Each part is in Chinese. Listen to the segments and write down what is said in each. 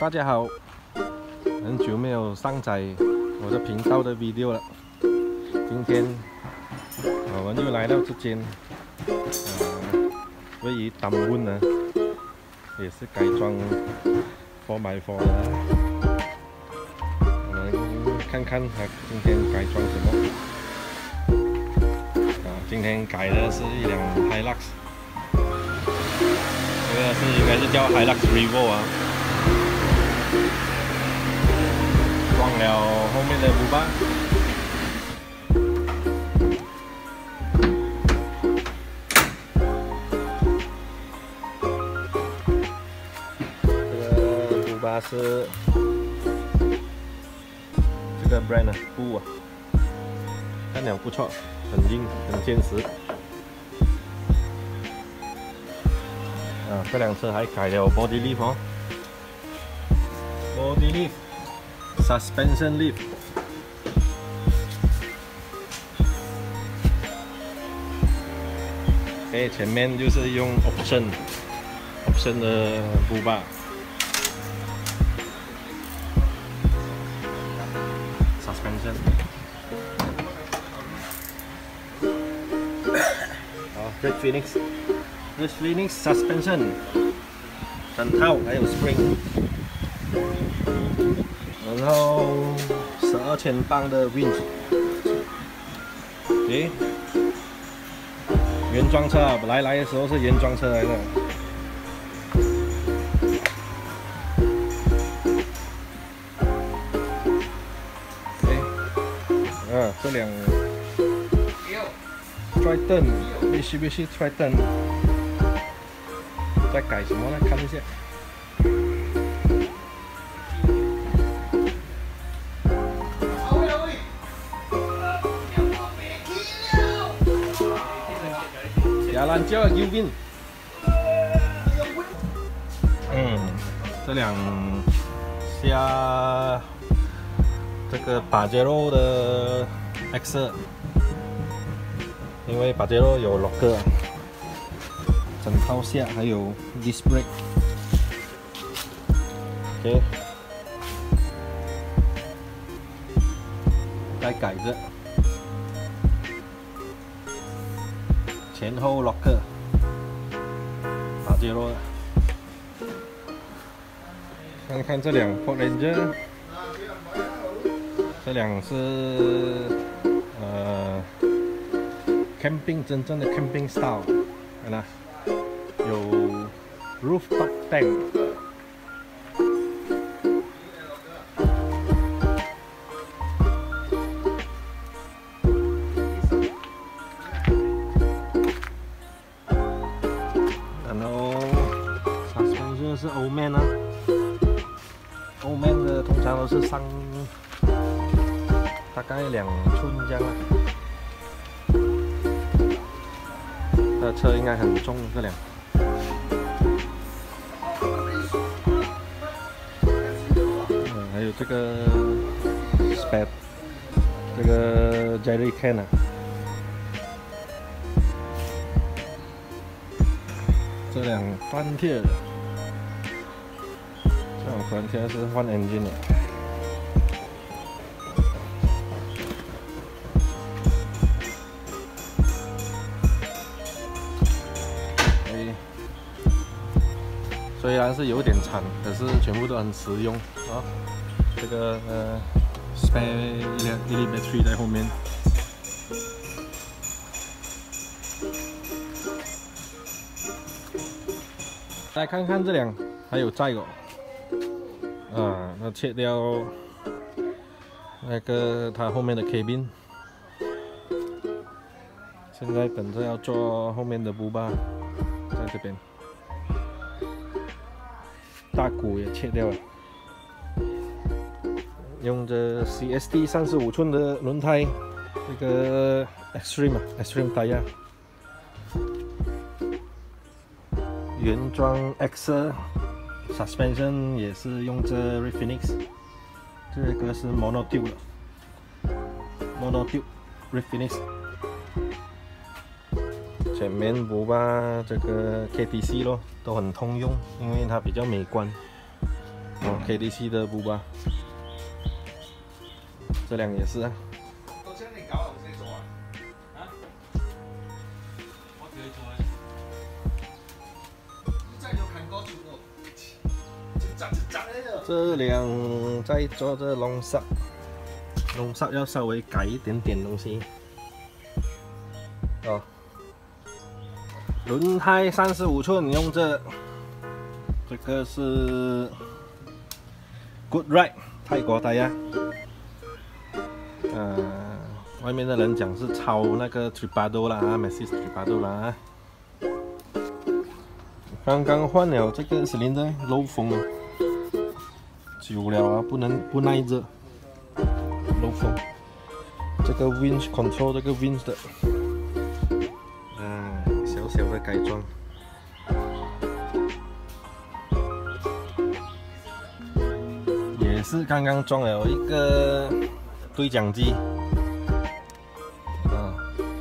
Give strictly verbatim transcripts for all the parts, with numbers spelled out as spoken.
大家好，很久没有上载我的频道的 video 了。今天我们又来到这间，呃，位于丹温呢，也是改装 four by four 的。我们看看他今天改装什么。啊，今天改的是一辆 Hilux， 这个是应该是叫 Hilux Revo 啊。 装了后面的五八，这个五八是这个 brand 啊，布啊，看了不错，很硬，很坚实。啊，这辆车还改了 body lift 哦 ，body lift。Suspension lift， OK， 前面就是用 option option 的布把 suspension， 好 ，Red Phoenix Red Phoenix suspension， 整套还有 spring。 然后十二千磅的 winch， 诶，原装车啊，本来来的时候是原装车来的。诶，啊，这辆 Triton Mitsubishi Triton， 在改什么呢？看一下。 Jalan Jawa Gilvin， 嗯，这辆下这个巴杰罗的 X， 因为巴杰罗有 locker， 整套下还有 disc brake，OK， 再改着。 前后 locker， 巴杰罗的。看看这辆 Ford Ranger， 这辆是呃 camping 真正的 camping style， 看啦，有 rooftop tank。 是 Old Man 啊 ，Old Man 的通常都是上大概两寸这样啊。这车应该很重，这辆。嗯，还有这个 spare， 这个 jerry can 啊。这辆翻贴的。 这种可能现在是换 engine 了。哎，虽然是有点长，可是全部都很实用啊。这个呃 spare daily battery 在后面。来看看这辆，还有载哦。 啊，那切掉那个它后面的 cabin， 现在等着要做后面的布把，在这边，大鼓也切掉了，用着 C S T 三十五寸的轮胎，这个 Extreme 啊 Extreme tire， 原装 X。 Suspension 也是用这 Red Phoenix， 这个是 Mono Tube 的 Mono Tube Red Phoenix。前面布把这个 K T C 咯，都很通用，因为它比较美观。 哦 ，K D C 的布吧，这辆也是啊。 到现在你搞我自己做啊？啊？我自己做啊。你真係要近嗰條路，直直直喺度。 这辆在做这龙刹，龙刹要稍微改一点点东西。哦，轮胎三十五寸，用这，这个是 Good Ride 泰国胎呀。呃，外面的人讲是抄那个 Tripado 啦 ，Maxxis Tripado 啦。刚刚换了这个 cylinder 漏风了，久了啊，不能不耐热，漏风。这个 winch control 这个 winch 的，啊，小小的改装。也是刚刚装了一个对讲机，啊，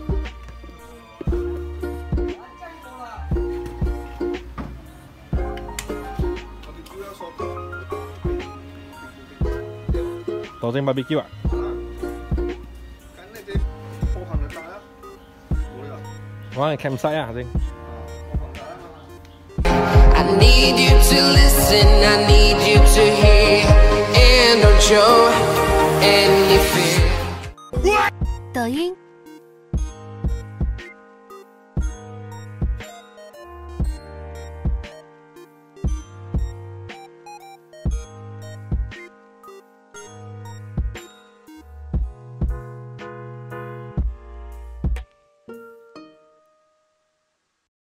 多整 barbecue 啊？我係 campsite 啊，先。I need you to listen, I need you to hear, and don't show any fear. 抖音